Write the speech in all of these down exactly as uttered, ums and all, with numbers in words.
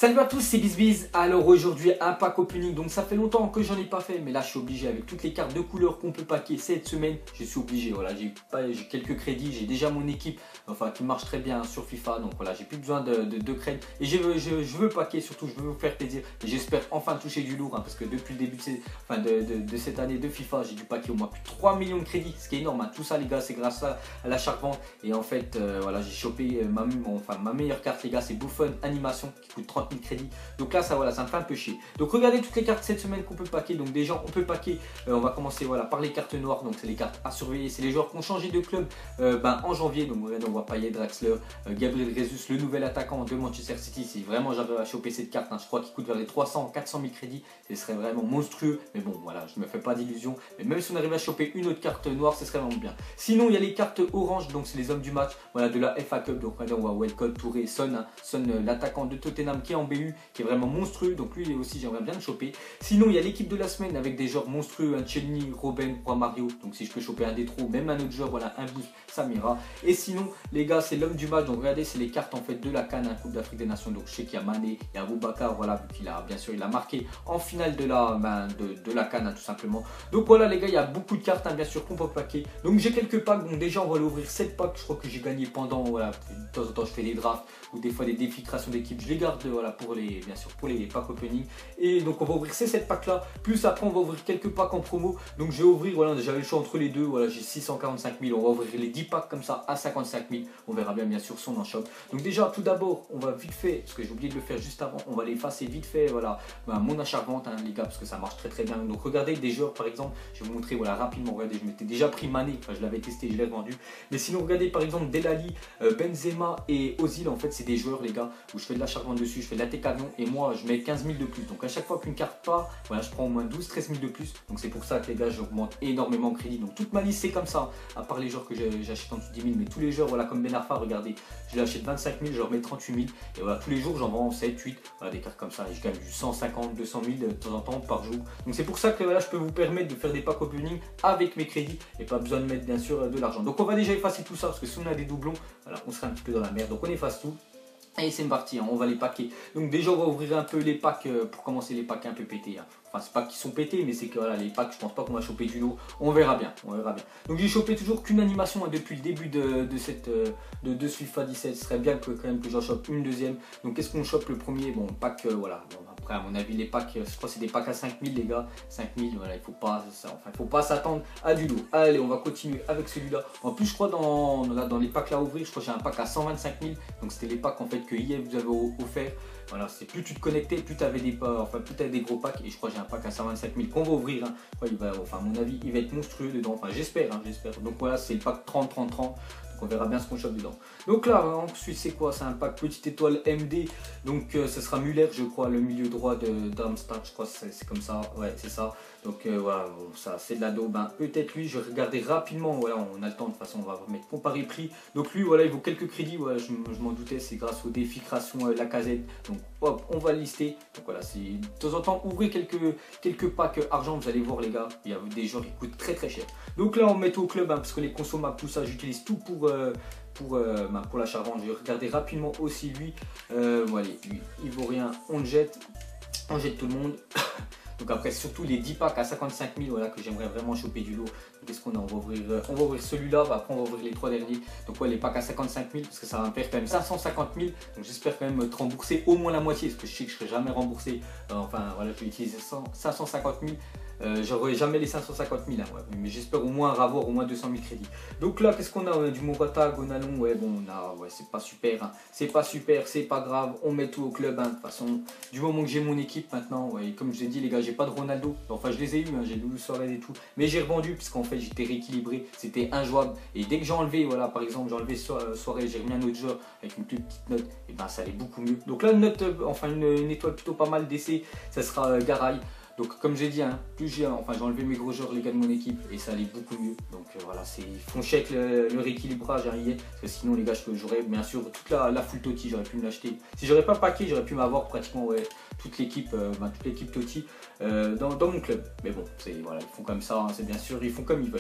Salut à tous, c'est BizBiz. Alors aujourd'hui un pack opening, donc ça fait longtemps que j'en ai pas fait, mais là je suis obligé avec toutes les cartes de couleurs qu'on peut packer cette semaine, je suis obligé. Voilà, j'ai pas, j'ai quelques crédits, j'ai déjà mon équipe, enfin qui marche très bien sur FIFA, donc voilà, j'ai plus besoin de, de, de crédits et je veux, je, je veux packer, surtout je veux vous faire plaisir. Et j'espère enfin toucher du lourd, hein, parce que depuis le début de, ces, enfin de, de, de cette année de FIFA, j'ai dû packer au moins plus de trois millions de crédits, ce qui est énorme. Hein. Tout ça les gars, c'est grâce à, à l'achat-vente. Et en fait, euh, voilà, j'ai chopé euh, ma, mon, enfin, ma meilleure carte les gars, c'est Buffon Animation qui coûte trente mille crédits. Donc là ça voilà, ça me fait un peu chier. Donc regardez toutes les cartes cette semaine qu'on peut packer. Donc déjà on peut packer, euh, on va commencer voilà par les cartes noires. Donc c'est les cartes à surveiller, c'est les joueurs qui ont changé de club euh, ben, en janvier. Donc regardez, on voit Payet, Draxler, euh, Gabriel Jesus, le nouvel attaquant de Manchester City. Si vraiment j'avais à choper cette carte, hein, je crois qu'il coûte vers les trois cents, quatre cent mille crédits. Ce serait vraiment monstrueux. Mais bon voilà, je me fais pas d'illusions. Mais même si on arrive à choper une autre carte noire, ce serait vraiment bien. Sinon il y a les cartes orange, donc c'est les hommes du match, voilà, de la F A Cup. Donc regardez, on voit Welcome, Touré, Son, hein, Son euh, l'attaquant de Tottenham qui est en B U, qui est vraiment monstrueux. Donc lui aussi j'aimerais bien le choper. Sinon il y a l'équipe de la semaine avec des joueurs monstrueux, un Chelny, Robben, Roi Mario. Donc si je peux choper un des trous, même un autre joueur, voilà, un boost, ça m'ira. Et sinon les gars, c'est l'homme du match. Donc regardez, c'est les cartes en fait de la CAN, hein, Coupe d'Afrique des Nations. Donc je sais qu'il y a Mané, il y a Boubacar, voilà, vu qu'il a bien sûr il a marqué en finale de la, ben, de, de la CAN, hein, tout simplement. Donc voilà les gars, il y a beaucoup de cartes, hein, bien sûr qu'on peut packer. Donc j'ai quelques packs. Donc déjà on va l'ouvrir sept packs. Je crois que j'ai gagné pendant, voilà, de temps en temps je fais des drafts ou des fois des défis création d'équipe. Je les garde voilà pour les, bien sûr pour les packs opening. Et donc on va ouvrir ces sept packs là, plus après on va ouvrir quelques packs en promo. Donc je vais ouvrir, voilà, j'avais le choix entre les deux, voilà, j'ai six cent quarante-cinq mille, on va ouvrir les dix packs comme ça à cinquante-cinq mille, on verra bien bien sûr son en shop. Donc déjà tout d'abord on va vite fait, parce que j'ai oublié de le faire juste avant, on va l'effacer vite fait, voilà, ben, mon achat-vente, hein, les gars, parce que ça marche très très bien. Donc regardez des joueurs par exemple, je vais vous montrer voilà rapidement, regardez, je m'étais déjà pris Mané, enfin je l'avais testé, je l'ai revendu. Mais sinon regardez par exemple Delali, euh, Benzema et Ozil, en fait c'est des joueurs les gars, où je fais de l'achat-vente dessus, je fais de la T-Camion et moi je mets quinze mille de plus. Donc à chaque fois qu'une carte part, voilà, je prends au moins douze treize mille de plus. Donc c'est pour ça que les gars, j'augmente énormément en crédit. Donc toute ma liste c'est comme ça, à part les joueurs que j'achète en dessous de dix mille. Mais tous les joueurs, voilà, comme Ben Arfa, regardez, je l'achète vingt-cinq mille, je remets trente-huit mille. Et voilà, tous les jours j'en vends sept, huit, voilà, des cartes comme ça. Et je gagne du cent cinquante, deux cent mille de temps en temps par jour. Donc c'est pour ça que voilà, je peux vous permettre de faire des packs opening avec mes crédits et pas besoin de mettre bien sûr de l'argent. Donc on va déjà effacer tout ça parce que si on a des doublons, voilà, on sera un petit peu dans la merde. Donc on efface tout. Et c'est parti, hein, on va les packer. Donc déjà on va ouvrir un peu les packs euh, pour commencer, les packs un peu pétés. Hein. Enfin c'est pas qu'ils sont pétés, mais c'est que voilà, les packs, je pense pas qu'on va choper du lot. On verra bien, on verra bien. Donc j'ai chopé toujours qu'une animation, hein, depuis le début de, de cette euh, de, de ce FIFA dix-sept. Ce serait bien que quand même que j'en chope une deuxième. Donc qu'est-ce qu'on chope le premier? Bon, pack, euh, voilà. Bon, après à mon avis les packs, je crois que c'est des packs à cinq mille les gars. cinq mille, voilà, il faut pas ça, enfin il faut pas s'attendre à du lot. Allez, on va continuer avec celui-là. En plus je crois dans, dans, dans les packs là à ouvrir, je crois que j'ai un pack à cent vingt-cinq mille. Donc c'était les packs en fait que hier vous avez offert. Voilà, c'est plus tu te connectais, plus tu avais des enfin plus tu avais des gros packs. Et je crois que j'ai un pack à cent vingt-cinq mille qu'on va ouvrir, hein. Je crois il va, enfin à mon avis il va être monstrueux dedans. Enfin j'espère, hein, j'espère. Donc voilà, c'est le pack trente trente trente. On verra bien ce qu'on chope dedans. Donc là, ensuite, c'est quoi? C'est un pack petite étoile M D. Donc euh, ce sera Muller, je crois, le milieu droit de Darmstadt. Je crois que c'est comme ça. Ouais, c'est ça. Donc euh, voilà, bon, ça c'est de la daube. Ben, peut-être lui, je vais regarder rapidement. Voilà, on a le temps. De toute façon, on va mettre comparer prix. Donc lui, voilà, il vaut quelques crédits. Voilà, je, je m'en doutais. C'est grâce au défi création euh, Lacazette. Donc hop, on va le lister. Donc voilà, c'est de temps en temps, ouvrez quelques, quelques packs euh, argent. Vous allez voir, les gars, il y a des gens qui coûtent très très cher. Donc là, on met au club, hein, parce que les consommables, tout ça, j'utilise tout pour. Euh, pour, euh, bah, pour l'achat-vente. Je vais regarder rapidement aussi lui. Euh, voilà, lui, il vaut rien, on le jette. On jette tout le monde. Donc après surtout les dix packs à cinquante-cinq mille, voilà, que j'aimerais vraiment choper du lot. Qu'est-ce qu'on a? On va ouvrir, euh, on va ouvrir celui-là, après on va ouvrir les trois derniers. Donc ouais, les packs à cinquante-cinq mille, parce que ça va me faire quand même cinq cent cinquante mille. Donc j'espère quand même te rembourser au moins la moitié, parce que je sais que je ne serai jamais remboursé. Euh, enfin voilà, je vais utiliser cinq cent cinquante mille. Euh, J'aurai jamais les cinq cent cinquante mille, hein, ouais. Mais j'espère au moins avoir au moins deux cent mille crédits. Donc là, qu'est-ce qu'on a? On a du Morata, Gonalon, ouais, bon, on a, ouais, c'est pas super, hein. C'est pas super, c'est pas grave, on met tout au club, hein. De toute façon, du moment que j'ai mon équipe maintenant, ouais, comme je vous ai dit, les gars, j'ai pas de Ronaldo, enfin, je les ai eu, hein, j'ai Luis Suarez et tout, mais j'ai revendu, puisqu'en fait, j'étais rééquilibré, c'était injouable, et dès que j'ai enlevé, voilà, par exemple, j'ai enlevé Suarez, j'ai remis un autre joueur avec une plus petite note, et ben, ça allait beaucoup mieux. Donc là, une note, euh, enfin, une, une étoile plutôt pas mal d'essai, ça sera euh, Garay. Donc comme j'ai dit, hein, plus j'ai enfin, j'ai enlevé mes gros joueurs les gars de mon équipe et ça allait beaucoup mieux. Donc euh, voilà, ils font check le, le rééquilibrage arrière. Parce que sinon les gars, j'aurais bien sûr toute la, la full Totti, j'aurais pu me l'acheter. Si j'aurais pas packé, j'aurais pu m'avoir pratiquement ouais, toute l'équipe euh, ben, toute l'équipe Totti euh, dans, dans mon club. Mais bon, voilà, ils font comme ça, hein, c'est bien sûr, ils font comme ils veulent.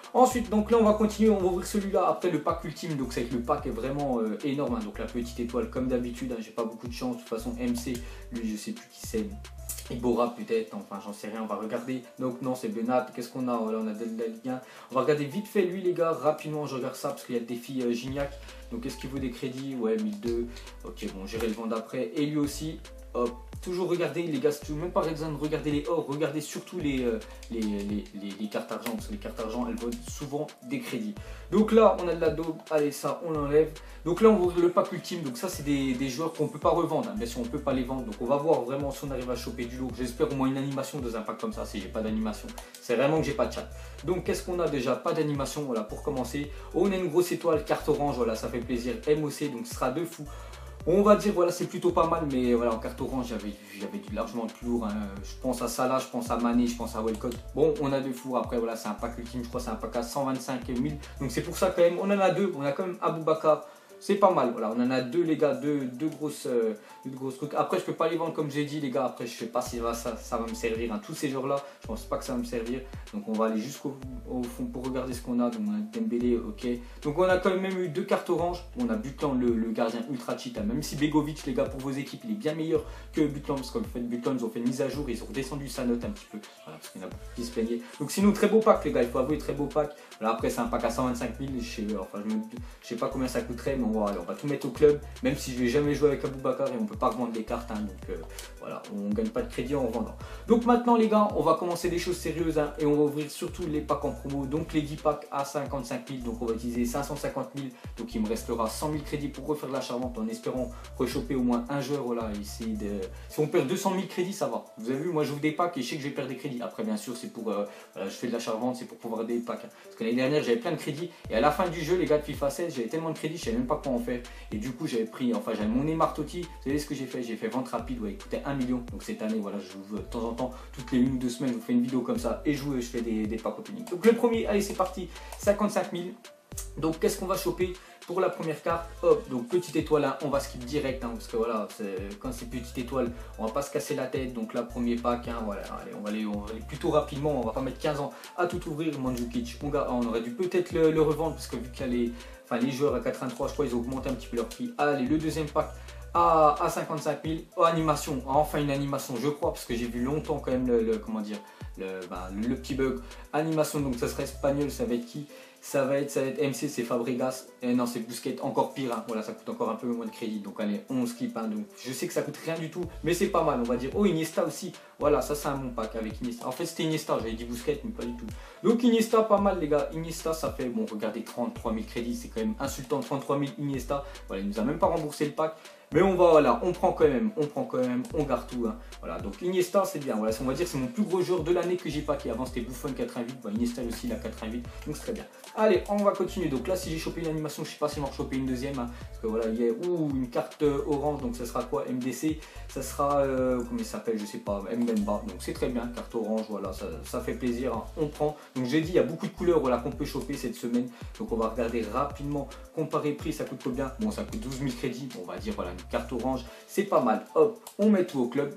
Ensuite, donc là on va continuer, on va ouvrir celui-là. Après le pack ultime, donc c'est que le pack est vraiment euh, énorme, hein. Donc la petite étoile comme d'habitude, hein, j'ai pas beaucoup de chance. De toute façon M C, lui je sais plus qui c'est. Ibora peut-être, enfin j'en sais rien, on va regarder. Donc non, c'est Benat. Qu'est-ce qu'on a? Voilà, on a de la Ligue un. On va regarder vite fait lui les gars, rapidement je regarde ça parce qu'il y a le défi euh, Gignac. Donc est-ce qu'il vaut des crédits? Ouais, mille deux. Ok, bon, j'irai le vendre après. Et lui aussi, hop. Toujours regarder les gars, même pas besoin de regarder les or, regardez surtout les, euh, les, les, les, les cartes argent, parce que les cartes argent elles vaut souvent des crédits. Donc là on a de la daube, allez ça on l'enlève. Donc là on va ouvrir le pack ultime, donc ça c'est des, des joueurs qu'on peut pas revendre, hein. Bien sûr on peut pas les vendre, donc on va voir vraiment si on arrive à choper du lourd. J'espère au moins une animation dans un pack comme ça, si j'ai pas d'animation, c'est vraiment que j'ai pas de chat. Donc qu'est-ce qu'on a déjà? Pas d'animation, voilà pour commencer. On a une grosse étoile, carte orange, voilà ça fait plaisir, M O C, donc ce sera deux fous. On va dire voilà c'est plutôt pas mal, mais voilà en carte orange j'avais du largement plus lourd, hein. Je pense à Salah, je pense à Mané, je pense à Walcott. Bon on a deux fours, après voilà c'est un pack ultime, je crois c'est un pack à cent vingt-cinq mille. Donc c'est pour ça quand même, on en a deux, on a quand même Aboubakar. C'est pas mal, voilà, on en a deux les gars, deux, deux, grosses, euh, deux grosses trucs. Après je peux pas les vendre comme j'ai dit les gars, après je sais pas si ça, ça, ça va me servir, hein. Tous ces jours là, je pense pas que ça va me servir. Donc on va aller jusqu'au au fond pour regarder ce qu'on a. Donc on a Dembélé, ok. Donc on a quand même eu deux cartes oranges. On a Butland, le, le gardien ultra cheat, hein. Même si Begovic les gars pour vos équipes il est bien meilleur que Butland, parce qu'en fait Butland ils ont fait une mise à jour, ils ont redescendu sa note un petit peu, voilà, parce qu'il y en a beaucoup qui se plaignaient. Donc sinon très beau pack les gars, il faut avouer très beau pack. Voilà, après c'est un pack à cent vingt-cinq mille, je sais, enfin, je, me, je sais pas combien ça coûterait, mais on va, on va tout mettre au club, même si je vais jamais jouer avec Aboubakar et on peut pas revendre les cartes, hein. Donc euh, voilà, on gagne pas de crédit en revendant. Donc maintenant les gars, on va commencer des choses sérieuses, hein, et on va ouvrir surtout les packs en promo, donc les dix packs à cinquante-cinq mille, donc on va utiliser cinq cent cinquante mille, donc il me restera cent mille crédits pour refaire l'achat-vente en espérant rechoper au moins un joueur. Voilà, essayer de... Si on perd deux cent mille crédits ça va, vous avez vu, moi j'ouvre des packs et je sais que je vais perdre des crédits. Après bien sûr c'est pour, euh, voilà, je fais de l'achat-vente, c'est pour pouvoir des packs, hein. Parce que l'année dernière j'avais plein de crédits et à la fin du jeu les gars de FIFA seize j'avais tellement de crédits, je savais même pas quoi en faire. Et du coup j'avais pris, enfin j'avais mon Neymar Totti, vous savez ce que j'ai fait? J'ai fait vente rapide, ouais, il coûtait un million. Donc cette année voilà, je joue de temps en temps, toutes les une ou deux semaines je vous fais une vidéo comme ça et je, je fais des, des packs opening. Donc le premier, allez c'est parti, cinquante-cinq mille. Donc qu'est-ce qu'on va choper pour la première carte? Hop, donc petite étoile, hein, on va skip direct, hein, parce que voilà, quand c'est petite étoile, on va pas se casser la tête. Donc là, premier pack, hein, voilà, allez, on va aller, on va aller plutôt rapidement, on va pas mettre quinze ans à tout ouvrir. Mandzukic, on, on aurait dû peut-être le, le revendre, parce que vu qu'il y a les, enfin, les joueurs à quatre-vingt-trois, je crois, ils ont augmenté un petit peu leur prix. Allez, le deuxième pack à, à cinquante-cinq mille, oh, animation, enfin une animation, je crois, parce que j'ai vu longtemps quand même le, le comment dire, le, ben, le petit bug. Animation, donc ça serait espagnol, ça va être qui? Ça va être, ça va être M C, c'est Fabregas. Et non, c'est Busquets, encore pire, hein. Voilà, ça coûte encore un peu moins de crédit. Donc allez, onze clips, hein. Donc je sais que ça coûte rien du tout, mais c'est pas mal, on va dire. Oh, Iniesta aussi. Voilà, ça c'est un bon pack avec Iniesta. En fait, c'était Iniesta, j'avais dit Busquets, mais pas du tout. Donc Iniesta, pas mal les gars. Iniesta, ça fait, bon, regardez, trente-trois mille crédits, c'est quand même insultant. trente-trois mille Iniesta. Voilà, il nous a même pas remboursé le pack. Mais on va, voilà, on prend quand même, on prend quand même, on garde tout, hein. Voilà, donc Iniesta c'est bien, voilà, on va dire que c'est mon plus gros joueur de l'année que j'ai packé. Avant c'était Buffon quatre-vingt-huit, voilà, Iniesta aussi il a quatre-vingt-huit, donc c'est très bien. Allez, on va continuer. Donc là si j'ai chopé une animation, je sais pas si on va choper une deuxième, hein, parce que voilà, il y a ouh, une carte euh, orange, donc ça sera quoi? M D C, ça sera, euh, comment il s'appelle, je sais pas, Mbemba, donc c'est très bien, carte orange, voilà, ça, ça fait plaisir, hein, on prend. Donc j'ai dit, il y a beaucoup de couleurs, voilà, qu'on peut choper cette semaine, donc on va regarder rapidement, comparer prix, ça coûte combien? Bon, ça coûte douze mille crédits, on va dire, voilà, une carte orange, c'est pas mal. Hop, on met tout au club.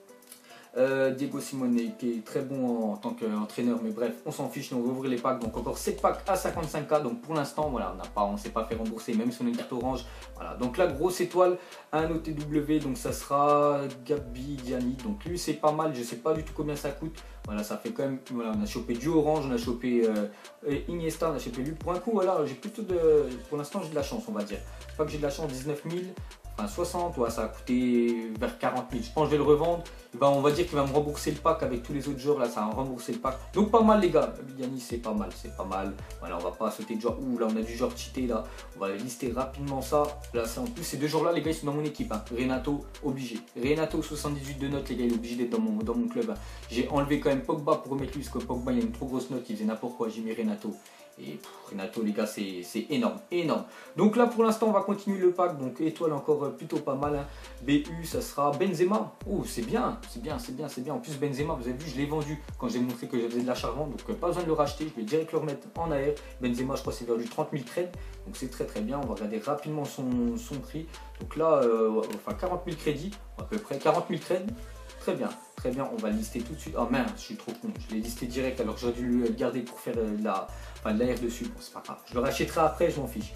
Euh, Diego Simone qui est très bon en, en tant qu'entraîneur, mais bref, on s'en fiche, on va ouvrir les packs. Donc encore sept packs à cinquante-cinq K. Donc pour l'instant, voilà, on n'a pas, on s'est pas fait rembourser, même si on a une carte orange. Voilà, donc la grosse étoile, un O T W, donc ça sera Gabi Diani. Donc lui c'est pas mal, je sais pas du tout combien ça coûte. Voilà, ça fait quand même, voilà, on a chopé du orange, on a chopé euh, Iniesta, on a chopé lui. Pour un coup, voilà, j'ai plutôt de, pour l'instant j'ai de la chance, on va dire. Pas que j'ai de la chance, dix-neuf mille. Enfin soixante, ouais, ça a coûté vers quarante mille. Je pense que je vais le revendre. Et ben, on va dire qu'il va me rembourser le pack avec tous les autres joueurs. Là, ça va me rembourser le pack. Donc, pas mal, les gars. Biani, c'est pas mal. C'est pas mal. Voilà, on va pas sauter de genre. Ouh, là, on a du genre cheaté. Là, on va lister rapidement ça. Là, c'est en plus, ces deux joueurs-là, les gars, ils sont dans mon équipe, hein. Renato, obligé. Renato, soixante-dix-huit de notes, les gars, il est obligé d'être dans mon, dans mon club, hein. J'ai enlevé quand même Pogba pour remettre lui, parce que Pogba, il a une trop grosse note. Il faisait n'importe quoi. J'ai mis Renato. Et pff, Renato, les gars, c'est énorme, énorme. Donc là, pour l'instant, on va continuer le pack. Donc étoile encore euh, plutôt pas mal, hein. B U, ça sera Benzema. Oh, c'est bien, c'est bien, c'est bien, c'est bien. En plus, Benzema, vous avez vu, je l'ai vendu quand j'ai montré que j'avais de l'achat-vente. Donc euh, pas besoin de le racheter. Je vais direct le remettre en A R. Benzema, je crois, c'est vers du trente mille crédits. Donc c'est très très bien. On va regarder rapidement son, son prix. Donc là, euh, enfin quarante mille crédits, à peu près quarante mille crédits. Très bien, très bien, on va le lister tout de suite. Oh merde, je suis trop con, je l'ai listé direct alors que j'aurais dû le garder pour faire de la, enfin, de l'air dessus. Bon, c'est pas grave, je le rachèterai après, je m'en fiche.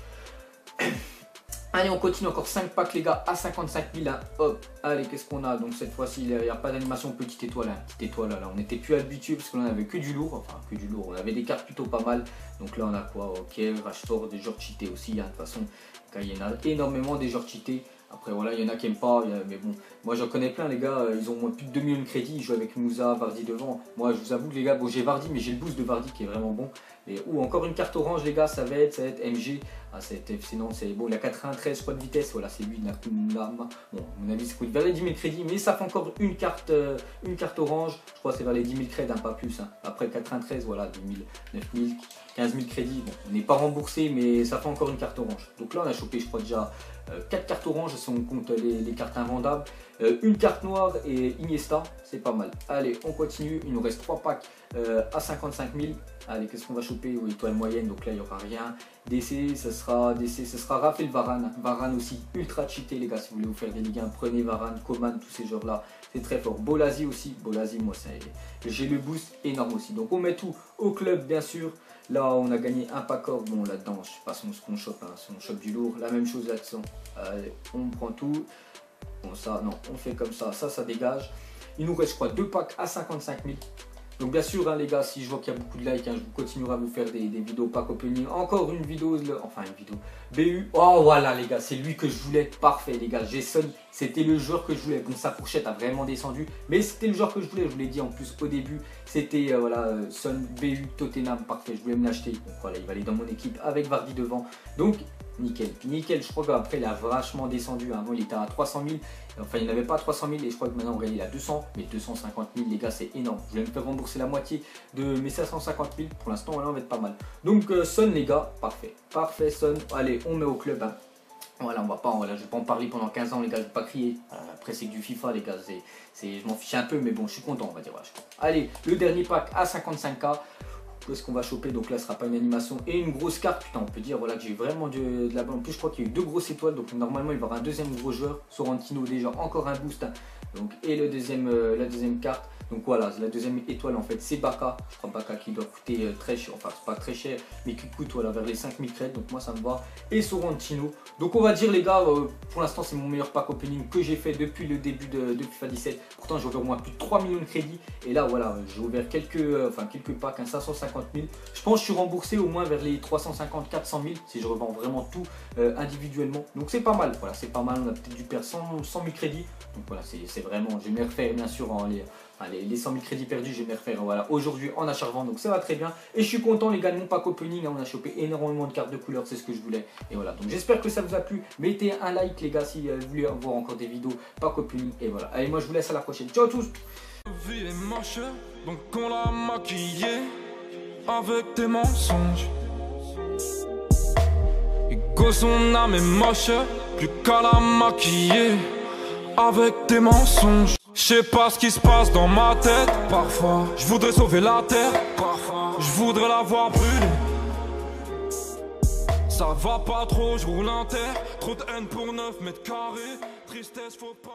Allez, on continue encore cinq packs les gars à cinquante-cinq mille. Hein. Hop, allez, qu'est-ce qu'on a? Donc cette fois-ci, il n'y a pas d'animation petite étoile. Hein. Petite étoile, là, on n'était plus habitué parce qu'on avait que du lourd. Enfin, que du lourd. On avait des cartes plutôt pas mal. Donc là, on a quoi? Ok, Rashford, des joueurs cheatés aussi. Hein. De toute façon, il y en a énormément des joueurs cheatés. Après, voilà, il y en a qui n'aiment pas. Mais bon, moi j'en connais plein, les gars. Ils ont plus de deux millions de crédits. Ils jouent avec Moussa, Vardy devant. Moi, je vous avoue, les gars, bon, j'ai Vardy, mais j'ai le boost de Vardy qui est vraiment bon. Et, ou encore une carte orange, les gars, ça va être, ça va être M G. Ah, c'est sinon, c'est bon, il a quatre-vingt-treize, je crois, de vitesse. Voilà, c'est lui, Nakuma. Bon, à mon avis, c'est coûte vers les dix mille crédits, mais ça fait encore une carte, euh, une carte orange. Je crois que c'est vers les dix mille crédits, hein, pas plus. Hein. Après quatre-vingt-treize, voilà, dix mille, neuf mille, quinze mille crédits. Bon, on n'est pas remboursé, mais ça fait encore une carte orange. Donc là, on a chopé, je crois, déjà euh, quatre cartes oranges si on compte les, les cartes invendables. Euh, une carte noire et Iniesta, c'est pas mal. Allez, on continue. Il nous reste trois packs euh, à cinquante-cinq mille. Allez, qu'est-ce qu'on va choper? Oui, étoile moyenne, donc là il n'y aura rien. D C, ce sera D C, ce sera Raphaël Varane. Varane aussi, ultra cheaté les gars, si vous voulez vous faire des Ligue un, prenez Varane, Coman, tous ces joueurs là, c'est très fort. Bolasi aussi, Bolasi, moi j'ai le boost énorme aussi. Donc on met tout au club bien sûr. Là on a gagné un pack or, bon là-dedans, je sais pas ce qu'on chope, hein, si on chope du lourd, la même chose là-dedans. Allez, on prend tout. Bon ça, non, on fait comme ça, ça, ça dégage. Il nous reste je crois deux packs à cinquante-cinq mille. Donc bien sûr hein, les gars, si je vois qu'il y a beaucoup de likes, hein, je continuerai à vous faire des, des vidéos pack opening. Encore une vidéo, enfin une vidéo B U. Oh voilà les gars, c'est lui que je voulais. Parfait les gars, j'ai Son, c'était le joueur que je voulais. Bon, sa fourchette a vraiment descendu, mais c'était le joueur que je voulais. Je vous l'ai dit en plus au début, c'était euh, voilà, Son B U Tottenham, parfait, je voulais me l'acheter. Donc voilà, il va aller dans mon équipe avec Vardy devant. Donc nickel, nickel, je crois qu'après il a vachement descendu. Avant il était à trois cent mille, enfin il n'avait pas trois cent mille et je crois que maintenant il est à deux cents, mais deux cent cinquante mille les gars c'est énorme. Je vais me faire rembourser la moitié de mes cinq cent cinquante mille, pour l'instant là on va être pas mal. Donc euh, Son les gars, parfait, parfait Son, allez on met au club. Hein. Voilà, on va pas, voilà, je vais pas en parler pendant quinze ans les gars, je vais pas crier. Après c'est que du FIFA les gars, c'est, je m'en fiche un peu mais bon je suis content on va dire. Voilà, allez, le dernier pack à cinquante-cinq K. Qu'est-ce qu'on va choper? Donc là ce sera pas une animation et une grosse carte. Putain, on peut dire voilà que j'ai vraiment de, de la bonne. En plus je crois qu'il y a eu deux grosses étoiles, donc normalement il va y avoir un deuxième gros joueur. Sorrentino déjà, encore un boost. Hein. Donc et le deuxième, euh, la deuxième carte. Donc voilà, la deuxième étoile en fait c'est Baka. Je crois Baka qui doit coûter euh, très cher, enfin c'est pas très cher, mais qui coûte voilà vers les cinq mille crédits. Donc moi ça me va. Et Sorrentino. Donc on va dire les gars, euh, pour l'instant c'est mon meilleur pack opening que j'ai fait depuis le début de, de FIFA dix-sept. Pourtant j'ai ouvert au moins plus de trois millions de crédits. Et là voilà, j'ai ouvert quelques, euh, enfin quelques packs, hein, cinq cent cinquante mille. Je pense que je suis remboursé au moins vers les trois cent cinquante à quatre cent mille si je revends vraiment tout euh, individuellement. Donc c'est pas mal, voilà, c'est pas mal. On a peut-être dû perdre cent mille crédits. Donc voilà, c'est vraiment, je vais me refaire bien sûr en les, les, les cent mille crédits perdus, je vais me refaire voilà, aujourd'hui en achat-revente. Donc ça va très bien. Et je suis content les gars de mon pack opening. Hein, on a chopé énormément de cartes de couleurs, c'est ce que je voulais. Et voilà, donc j'espère que ça vous a plu. Mettez un like les gars si euh, vous voulez voir encore des vidéos pack opening. Et voilà, allez moi je vous laisse à la prochaine. Ciao à tous. Vie est moche, donc on l'a maquillée avec des mensonges. Et que son âme est moche, plus qu'à la maquiller avec des mensonges. Je sais pas ce qui se passe dans ma tête. Parfois, je voudrais sauver la terre. Parfois, je voudrais la voir brûler. Ça va pas trop, je roule un terre. Trop de haine pour neuf mètres carrés. Tristesse, faut pas.